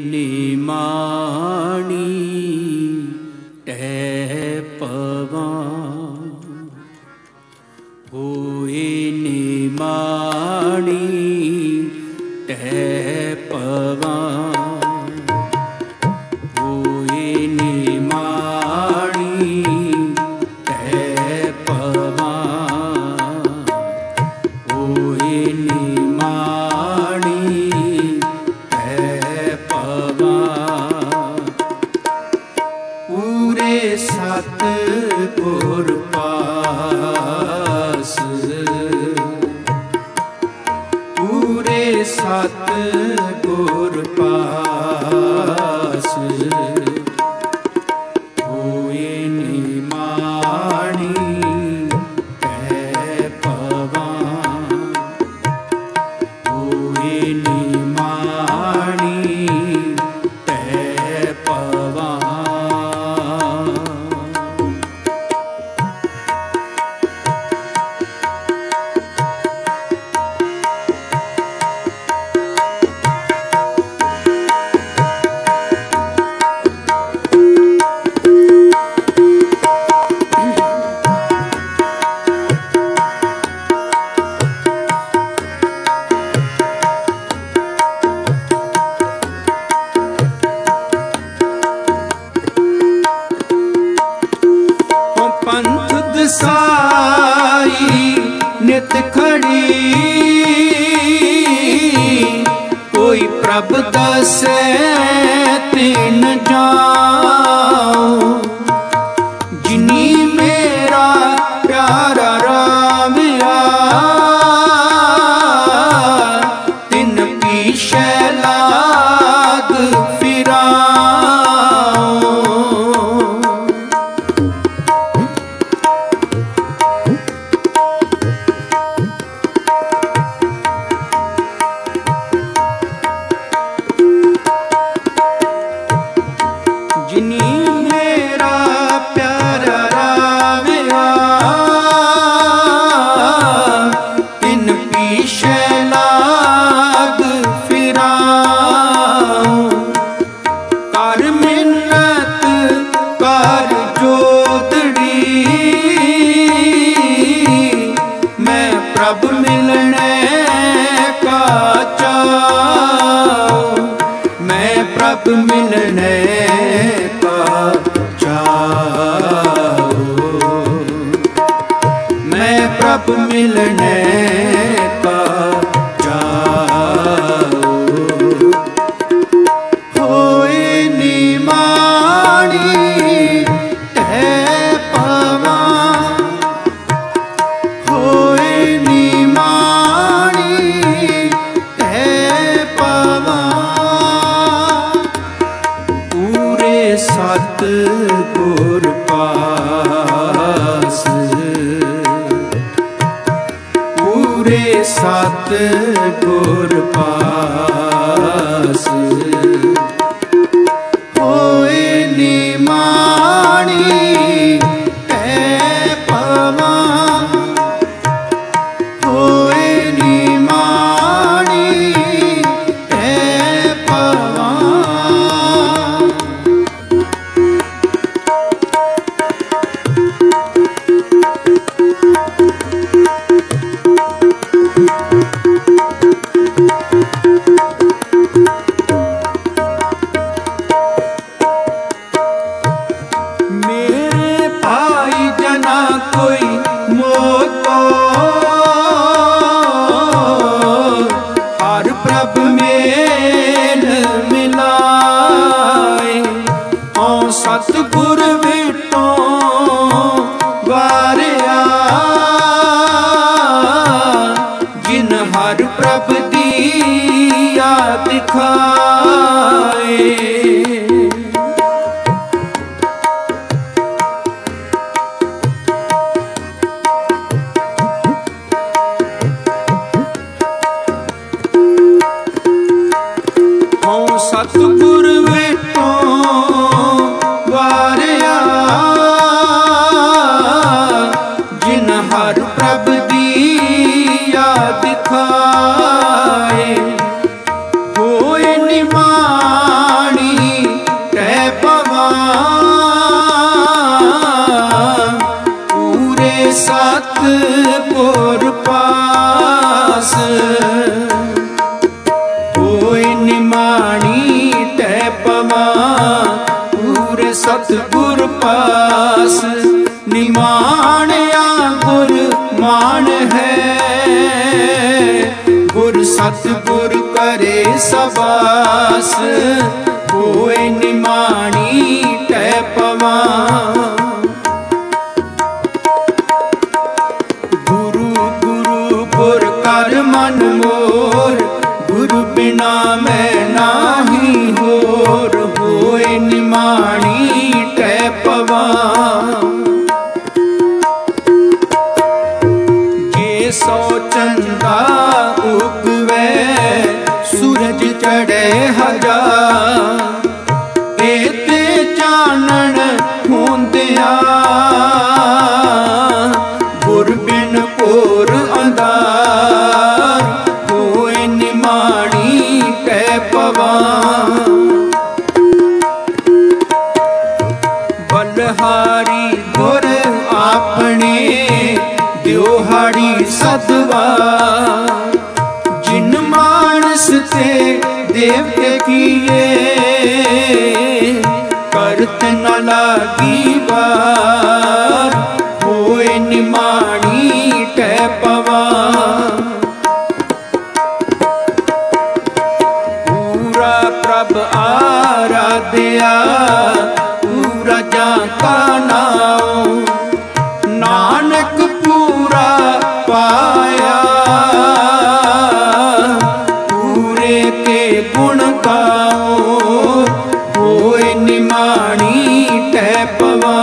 निमाणी टह पवा, होए निमाणी टह पवा, होए निमाणी टह पवा, होए निमाणी टह पवा। पूरे सतगुर पास, पूरे सतगुर पास, होए निमाणी टह पवा, होए निमाणी टह पवा। पंथ दसाई नित खड़ी, कोई प्रभ दसै तिन जाऊं, जिनी मेरा प्यारा रामिया तिन पीछे लाग फिराऊं। जिनी मेरा प्यारा रामिया तिन पीछे लाग फिराऊं। कर मिन्नत कर जोदड़ी, मैं प्रभ मिलने का चाऊं, मैं प्रभ मिलने का चाऊं, मैं प्रभ मिलने का चाऊं। होए निमाणी टह पवा, होए निमाणी टह पवा। पूरे सतगुर पास, पूरे सतगुर पास, होए निमाणी टह पवा, होए निमाणी टह पवा। मेरे भाई जना कोई मोको, हर प्रभ मेल मिलाए। औ सतगुर विटों वारिया, जिन हर प्रभ दिया दिखाए। सतगुर विटों वारिया, जिन हर प्रभ दिया दिखाए। होए निमाणी सतगुर पास। निमाणिया गुर मान है, गुर सतगुर करे सबास। होए निमाणी तै पवा, गुरु गुरु गुर कर मन मोर। गुरु बिना मैं नाही होर, होए निमाणी तै पवा। जे सौ चंदा उगवे सूरज चढ़े हजार, एते चानण होंदिया गुर बिन कोर अंधार। होए निमाणी तै पवा, बलहारी गुर आपने दियोहाड़ी सदवा। जिन मानस ते देवते किए, करत न लागी बार। होए निमाणी तै पवा, पूरा प्रभ आराध्या पूरा जाका नाम। नानक पूरा पाया पूरे के गुण गाओ। होए निमाणी तै पवा,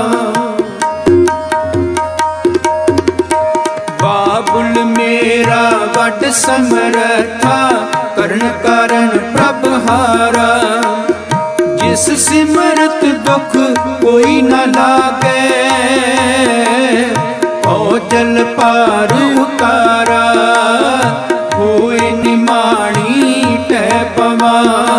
बाबुल मेरा वड समरथा। करण कारण प्रभ हारा, जिस सिमरत दुख कोई न लागे। जल पार उतारा, होए निमाणी तै पवा।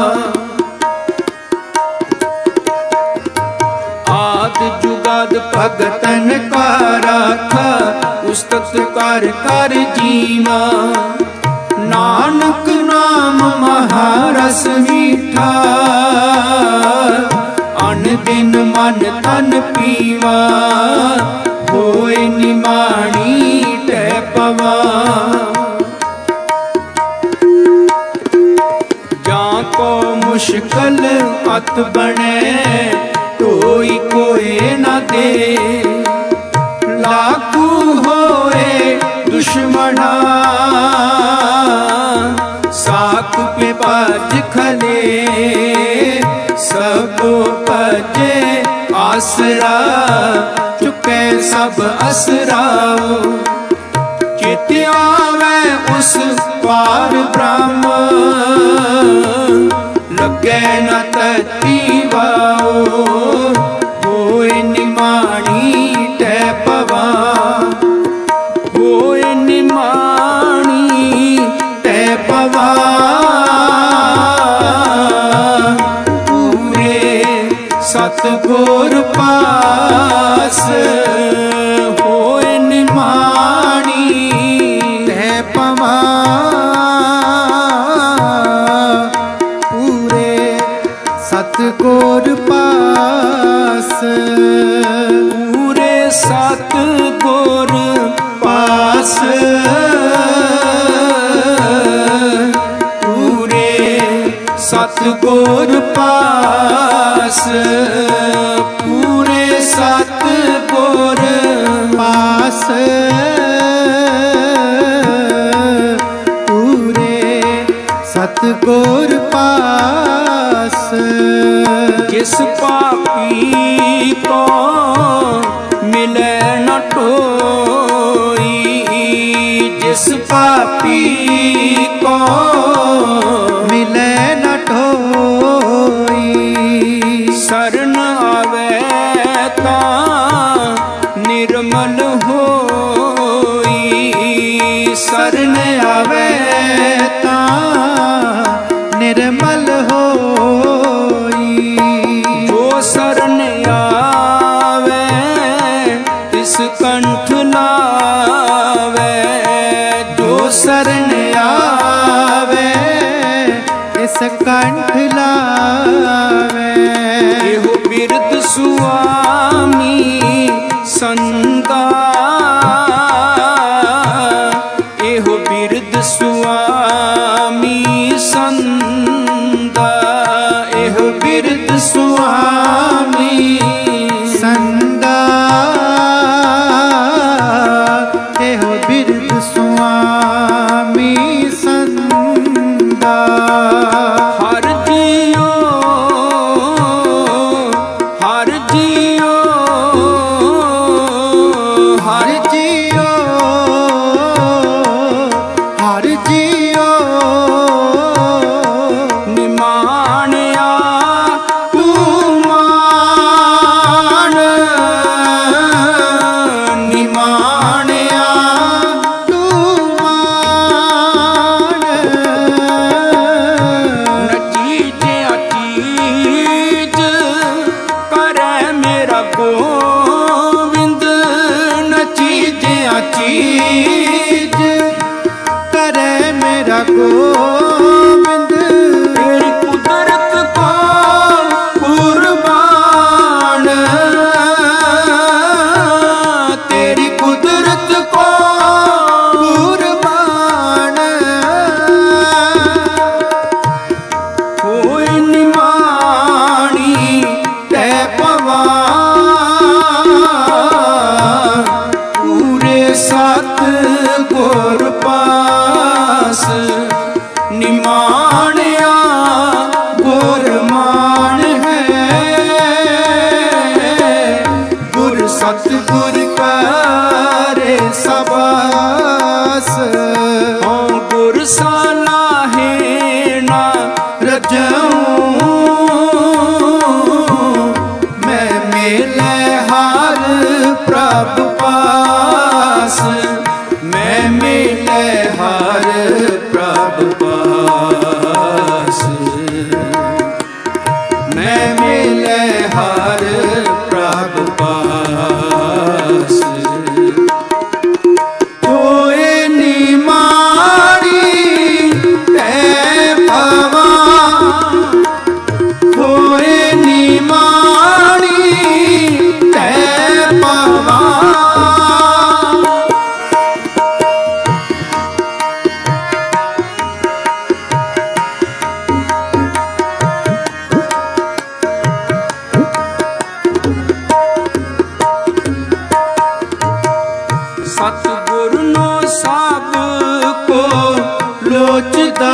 आद जुगाद भगतन का राखा, उस्तत कर कर जीवा। नानक नाम महारस मीठा, अन दिन मन तन पीवा। होए निमाणी तै पवा, जाको मुश्किल अत बने। कोई कोई न दे, लागू होए दुश्मना। साक पे बाज खले, सबो पजे आसरा। चुके सब असराओ, चित आवे उस पार ब्रह्म। लगे न तती वाओ, होए निमाणी तै पवा। होए निमाणी तै पवा, पूरे सतगुर पास। होए निमाणी तै पवा, पूरे सतगुर पास। पूरे सतगुर पास, पूरे सतगुर पास। पूरे सतगुर पास, पूरे सतगुर पास। जिस पापी को मिले न टोई, जिस पापी को मिले न टोई। शरण आवे ता निर्मल होई, शरण आवे ता निर्मल होई। जो शरण आवे तिस कंठ लावे, जो शरण आवे इस कंठ लावे। एहो बिरद सुआमी संदा, एहो बिरद सुआमी संदा, एहो बिरद सुआमी संदा, एहो बिरद सुआमी संदा। हर जियो हर जियो हर जियो हर जियो निमाणिया तू मान, निमाणिया तू मान। नचीजिया चीज करे मेरा गोविंद, नचीजिया चीज करे मेरा गोविंद। तेरी कुदरत को कुर्बान, तेरी कुदरत को कुर्बान होए निमाणी तै पवा, पूरे सत गुर पास निमाणिया गुर मान है, गुर सतगुर करे सबास। हाँ गुर साला है ना रजऊं, मैं मेले हर प्रभ पास, मैं मेले हर प्रभ पास, मैं मेले हर प्रभ पास। होए निमाणी तै पवा, होए निमाणी तै पवा। सतगुर नो सब को लोचदा,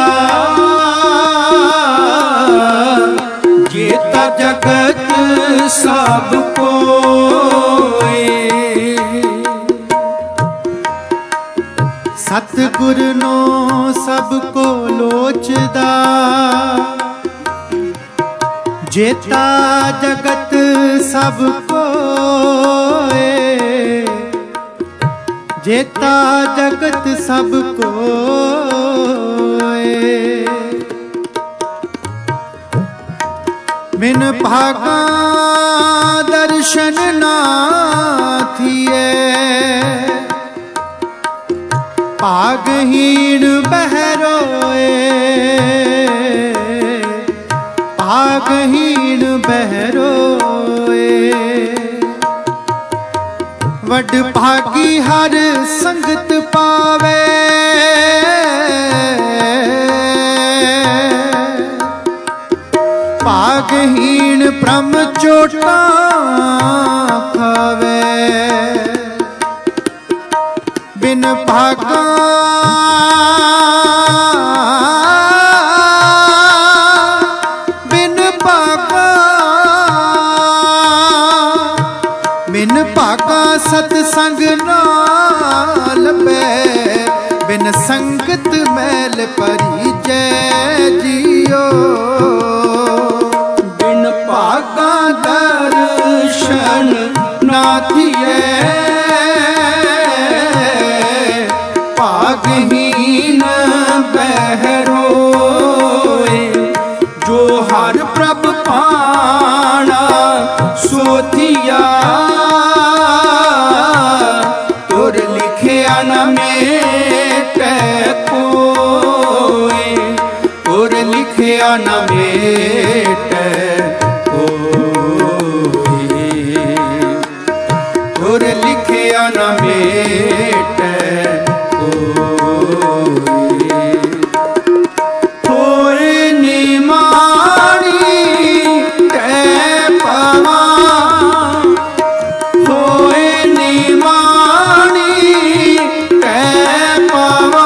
जेता जगत सब कोय। सतगुर नो सबको लोचदा, जेता जगत सब कोय। जेता जगत सब कोय। बिन भागा दर्शन ना थिए, भागहीन बहरोए, भागहीन बहरोए। वड भागी हर संगत पावे, भागहीन ब्रह्म चोटा खावे। बिन भागा बिन भागा बिन भागा सतसंग नाल पै। बिन संगत मैल परी जय जियो, बिन भागा दर्शन ना थिए, भागहीन बहरोए। जो हर प्रभ पाना सोथिया, तुर लिखिया न मेटे कोय, तुर लिखिया न मेटे कोय। मेट होए निमाणी कै पवा होए निमाणी कै पवा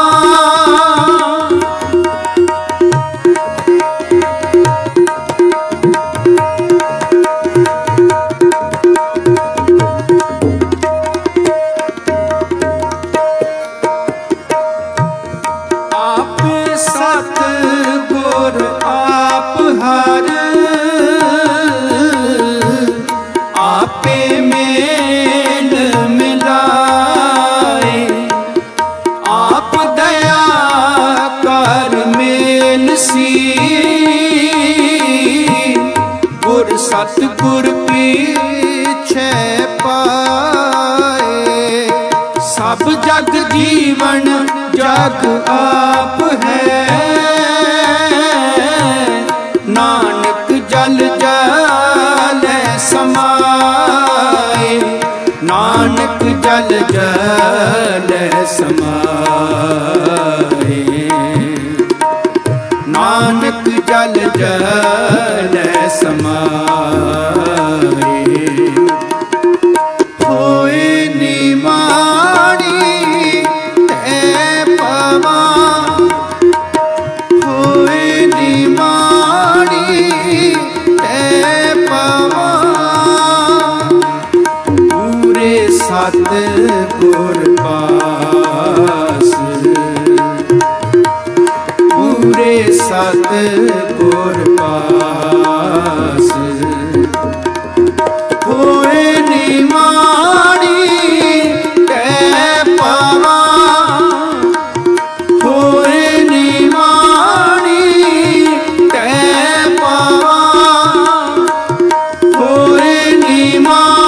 सतगुर आप हर आपे मेल मिलाए आप दया कर मेल सी गुर सतगुर पीछे पाए सब जग जीवन जग आप है नानक जल जल समाए नानक जल जल समाए नानक जल जल समाए होए निमाणी ते पवा होए निमाणी ते पवा पूरे सतगुर पास पूरे सतगुर पास होए निमाणी कै पवा होए निमाणी कै पवा होए निमाणी